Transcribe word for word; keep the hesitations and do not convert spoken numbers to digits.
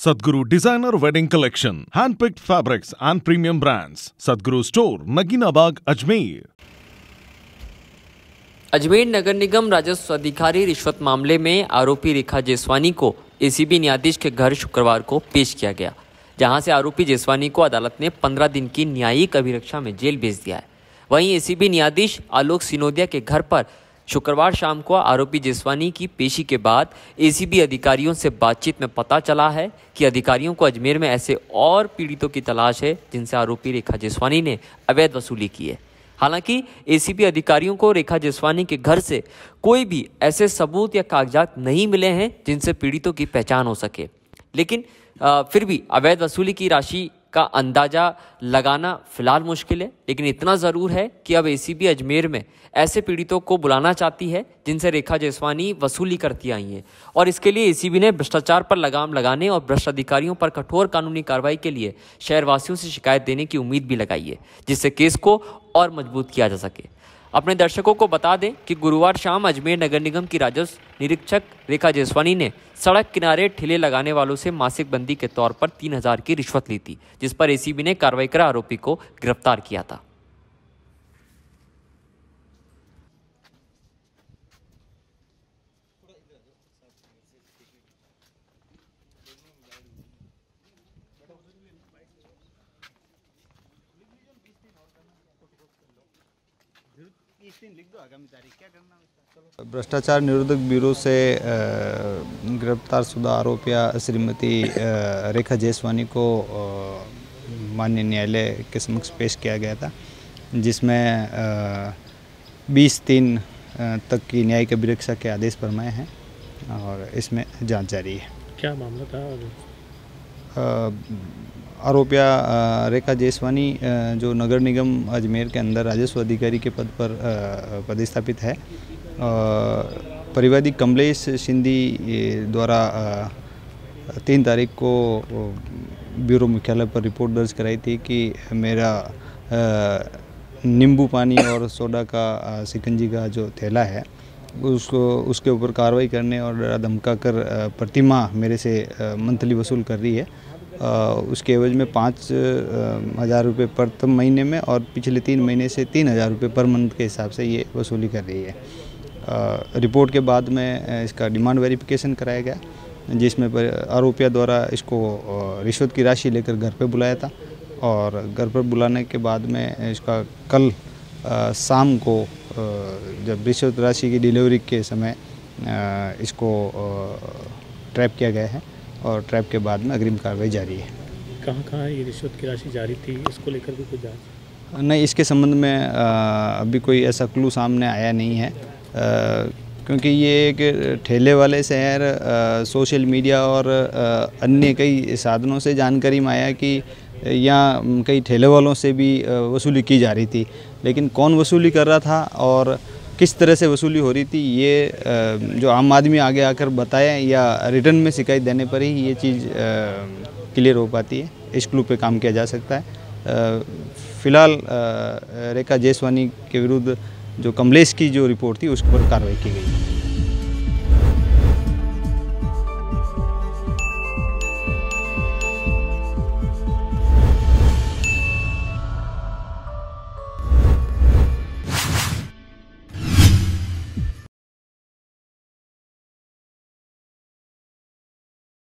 Sadhguru Designer Wedding Collection, handpicked fabrics and premium brands. Sadhguru Store, Nagina Bagh, Ajmer. Ajmer नगर निगम राजस्व अधिकारी रिश्वत मामले में आरोपी रेखा जेसवानी को एसीबी न्यायाधीश के घर शुक्रवार को पेश किया गया, जहां से आरोपी जेसवानी को अदालत ने पंद्रह दिन की न्यायिक अभिरक्षा में जेल भेज दिया है। वहीं एसीबी न्यायाधीश आलोक सिनोदिया के घर पर शुक्रवार शाम को आरोपी जेसवानी की पेशी के बाद एसीबी अधिकारियों से बातचीत में पता चला है कि अधिकारियों को अजमेर में ऐसे और पीड़ितों की तलाश है जिनसे आरोपी रेखा जेसवानी ने अवैध वसूली की है। हालांकि एसीबी अधिकारियों को रेखा जेसवानी के घर से कोई भी ऐसे सबूत या कागजात नहीं मिले हैं जिनसे पीड़ितों की पहचान हो सके, लेकिन आ, फिर भी अवैध वसूली की राशि का अंदाजा लगाना फिलहाल मुश्किल है। लेकिन इतना ज़रूर है कि अब एसीबी अजमेर में ऐसे पीड़ितों को बुलाना चाहती है जिनसे रेखा जेसवानी वसूली करती आई हैं, और इसके लिए एसीबी ने भ्रष्टाचार पर लगाम लगाने और भ्रष्ट अधिकारियों पर कठोर कानूनी कार्रवाई के लिए शहरवासियों से शिकायत देने की उम्मीद भी लगाई है, जिससे केस को और मजबूत किया जा सके। अपने दर्शकों को बता दें कि गुरुवार शाम अजमेर नगर निगम की राजस्व निरीक्षक रेखा जेसवानी ने सड़क किनारे ठेले लगाने वालों से मासिक बंदी के तौर पर तीन हजार की रिश्वत ली थी, जिस पर एसीबी ने कार्रवाई कर आरोपी को गिरफ्तार किया था। भ्रष्टाचार निरोधक ब्यूरो से गिरफ्तार शुदा आरोपिया श्रीमती रेखा जेसवानी को माननीय न्यायालय के समक्ष पेश किया गया था, जिसमें बीस तीन तक की न्यायिक अभिरक्षा के आदेश फरमाए हैं और इसमें जांच जारी है। क्या मामला था? आरोपिया रेखा जेसवानी जो नगर निगम अजमेर के अंदर राजस्व अधिकारी के पद पर पदस्थापित है, परिवादी कमलेश सिंधी द्वारा तीन तारीख को ब्यूरो मुख्यालय पर रिपोर्ट दर्ज कराई थी कि मेरा नींबू पानी और सोडा का शिकंजी का जो थैला है उसको उसके ऊपर कार्रवाई करने और डरा धमका कर प्रतिमाह मेरे से मंथली वसूल कर रही है। उसके एवज में पाँच हज़ार रुपये प्रथम महीने में और पिछले तीन महीने से तीन हज़ार रुपये पर मंथ के हिसाब से ये वसूली कर रही है। आ, रिपोर्ट के बाद में इसका डिमांड वेरिफिकेशन कराया गया, जिसमें आरोपिया द्वारा इसको रिश्वत की राशि लेकर घर पे बुलाया था, और घर पर बुलाने के बाद में इसका कल आ, शाम को आ, जब रिश्वत राशि की डिलीवरी के समय आ, इसको आ, ट्रैप किया गया है और ट्रैप के बाद में अग्रिम कार्रवाई जारी है। कहाँ कहाँ ये रिश्वत की राशि जारी थी, इसको लेकर भी कुछ जांच? नहीं, इसके संबंध में आ, अभी कोई ऐसा क्लू सामने आया नहीं है, आ, क्योंकि ये एक ठेले वाले से है, सोशल मीडिया और आ, अन्य कई साधनों से जानकारी में आया कि यहाँ कई ठेले वालों से भी वसूली की जा रही थी, लेकिन कौन वसूली कर रहा था और किस तरह से वसूली हो रही थी ये जो आम आदमी आगे आकर बताए या रिटर्न में शिकायत देने पर ही ये चीज़ क्लियर हो पाती है। इस क्लू पे काम किया जा सकता है। फिलहाल रेखा जेसवानी के विरुद्ध जो कमलेश की जो रिपोर्ट थी उस पर कार्रवाई की गई।